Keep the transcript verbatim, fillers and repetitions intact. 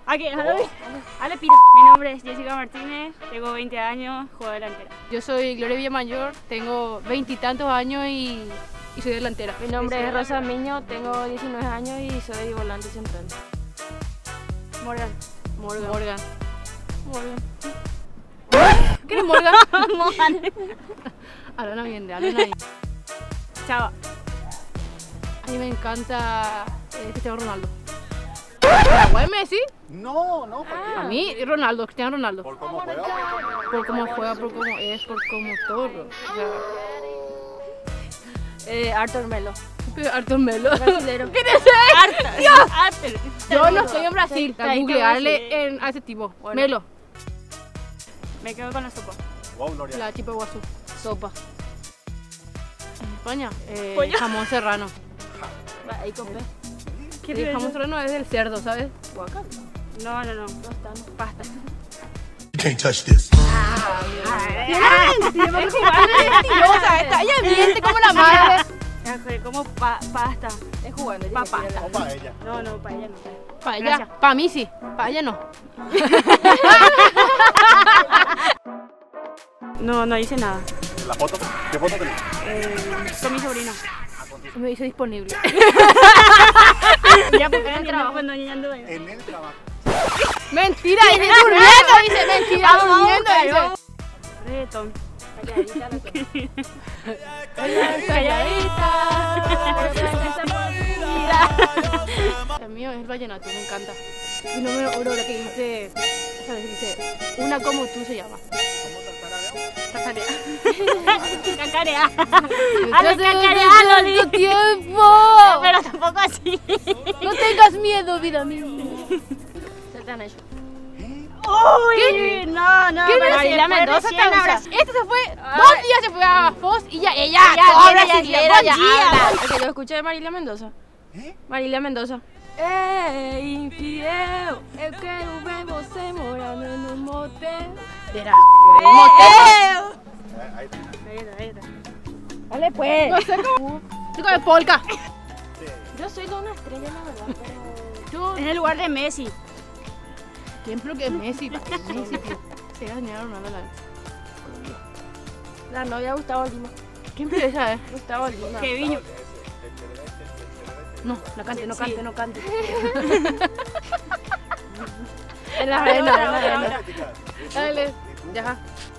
Aquí, dale, dale, pira. Mi nombre es Jessica Martínez, tengo veinte años, juego delantera. Yo soy Gloria Villamayor, tengo veintitantos años y, y soy delantera. Mi nombre es Rosa Miño, tengo diecinueve años y soy volante central. Morgan. Morgan. Morgan. Morgan. ¿Qué es Morgan? Morgan. Alana bien, Alana bien. Chava. A mí me encanta eh, Cristiano Ronaldo. ¿Paraguay Messi? No, no, ¿por qué? A mí Ronaldo, Cristiano Ronaldo. ¿Por cómo juega? Por cómo juega, por cómo es, por cómo todo. O sea, Eh, Arthur Melo. Arthur Melo. Brasilero. ¿Qué dice? Arthur. Arthur. Yo no estoy en Brasil. Está ahí, Googlearle está ahí. en- a ese tipo. Bueno. Melo. Me quedo con la sopa. Wow, Gloria. La chipa guazú. Sopa. En España, eh, Pollo. jamón serrano. Ahí compré. ¿Qué El jamón serrano es del cerdo, ¿sabes? Guacal. No, no, no. Bastante. Pasta. You can't touch this. Mentirosa esta. Ella miente como la madre. Como pa pasta. Es jugando. Pa tiene que pasta. O para ella. No, no, para ella no. Para ella, Gracias. para mí sí. Para ella no. No, no hice nada. ¿La foto? ¿Qué foto tenés? Eh, con mi sobrino. Me dice disponible. Ya porque en el trabajo cuando niña anduve. En el trabajo. Mentira, dice durmiendo, dice mentira, durmiendo, dice. Reggaetón. Calladita la cosa. El mío es el vallenato, me encanta. Mi número Aurora que dice, ¿sabes? Dice, una como tú se llama. Cacarea. Cacarea. Desde cacarealo, tanto di. tiempo. Pero tampoco así. No tengas miedo, vida mía. Se te han hecho. Uy, no, no. ¿Qué pero Marília si fue Mendoza recién también? ahora. Este se fue, dos días se fue a Foz y ya ella, Ya, toda ya, ya, brasilera, ya, ya ya. habla. El que yo escuché de Marília Mendoza. ¿Eh? Marília Mendoza. Ei, infiel, eu quero ver você morando num motel. Verá, un motel. Ahí está. Ahí está, ahí está. Dale pues. No sé cómo. Chico de polka. Yo soy de una estrella, la verdad, pero... Yo, En el lugar de Messi. ejemplo que es Messi, pa' que Messi, pues. Se va a enseñar a Ronaldo la La novia de Gustavo Lima. ¿Qué empieza, eh? Gustavo Lima. Que viño. No, no cante, no cante, Sí. no cante. En la arena, en la arena. Chicas, Dale, ya.